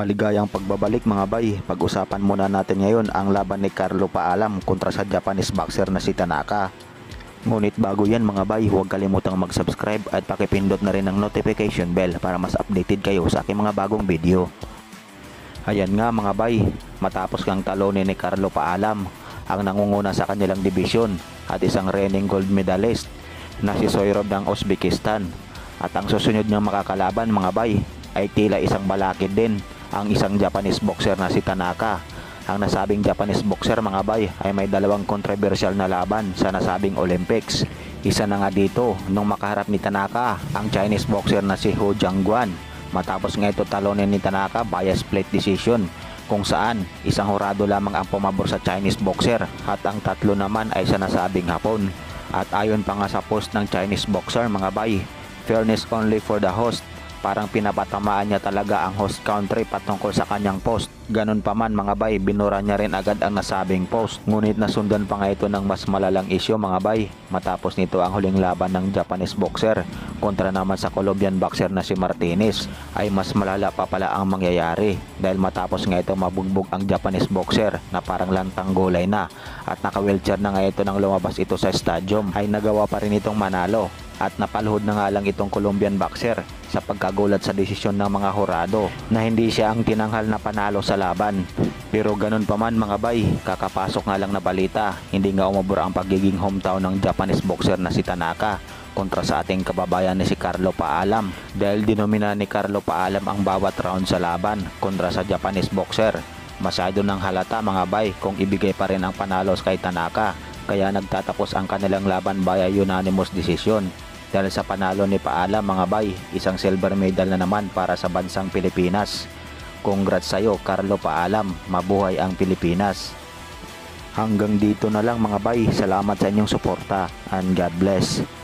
Maligayang pagbabalik mga bay. Pag-usapan muna natin ngayon ang laban ni CARLO PAALAM kontra sa Japanese boxer na si Tanaka. Ngunit bago yan mga bay, huwag kalimutang mag-subscribe at pakipindot na rin ang notification bell para mas updated kayo sa aking mga bagong video. Ayan nga mga bay, matapos kang talunin ni CARLO PAALAM ang nangunguna sa kanilang dibisyon at isang reigning gold medalist na si Soyrov ng Uzbekistan. At ang susunod niyang makakalaban mga bay ay tila isang balakid din, ang isang Japanese boxer na si Tanaka. Ang nasabing Japanese boxer mga bay ay may dalawang controversial na laban sa nasabing Olympics. Isa na nga dito nung makaharap ni Tanaka ang Chinese boxer na si Ho Jiangguan. Matapos nga ito talunin ni Tanaka via split decision, kung saan isang hurado lamang ang pumabor sa Chinese boxer at ang tatlo naman ay sa nasabing Hapon. At ayon pa nga sa post ng Chinese boxer mga bay, fairness only for the host. Parang pinapatamaan niya talaga ang host country patungkol sa kanyang post. Ganun pa man mga bay, binura niya rin agad ang nasabing post. Ngunit nasundan pa nga ito ng mas malalang isyu mga bay. Matapos nito ang huling laban ng Japanese boxer kontra naman sa Colombian boxer na si Martinez, ay mas malala pa pala ang mangyayari. Dahil matapos nga ito mabugbog ang Japanese boxer na parang lantang gulay na at naka-wheelchair na nga ito nang lumabas ito sa stadium, ay nagawa pa rin itong manalo. At napaluhod na nga lang itong Colombian boxer sa pagkagulat sa desisyon ng mga hurado na hindi siya ang tinanghal na panalo sa laban. Pero ganun pa man mga bay, kakapasok nga lang na balita, hindi nga umabot ang pagiging hometown ng Japanese boxer na si Tanaka kontra sa ating kababayan ni si CARLO PAALAM, dahil dinomina ni CARLO PAALAM ang bawat round sa laban kontra sa Japanese boxer. Masyado ng halata mga bay kung ibigay pa rin ang panalo kay Tanaka, kaya nagtatapos ang kanilang laban via unanimous decision. Dahil sa panalo ni PAALAM mga bay, isang silver medal na naman para sa bansang Pilipinas. Congrats sa iyo CARLO PAALAM, mabuhay ang Pilipinas. Hanggang dito na lang mga bay, salamat sa inyong suporta and God bless.